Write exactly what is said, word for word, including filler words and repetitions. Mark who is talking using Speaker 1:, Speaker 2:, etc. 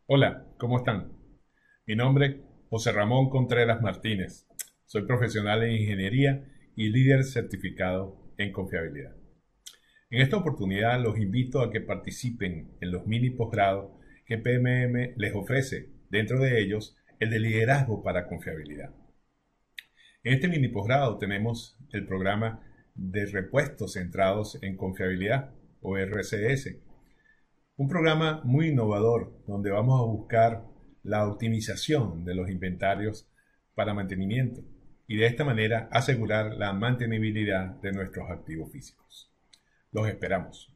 Speaker 1: Hola, ¿cómo están? Mi nombre, José Ramón Contreras Martínez. Soy profesional en ingeniería y líder certificado en confiabilidad. En esta oportunidad los invito a que participen en los mini posgrados que P M M les ofrece, dentro de ellos el de liderazgo para confiabilidad. En este mini posgrado tenemos el programa de repuestos centrados en confiabilidad o R C S, un programa muy innovador donde vamos a buscar la optimización de los inventarios para mantenimiento y de esta manera asegurar la mantenibilidad de nuestros activos físicos. Los esperamos.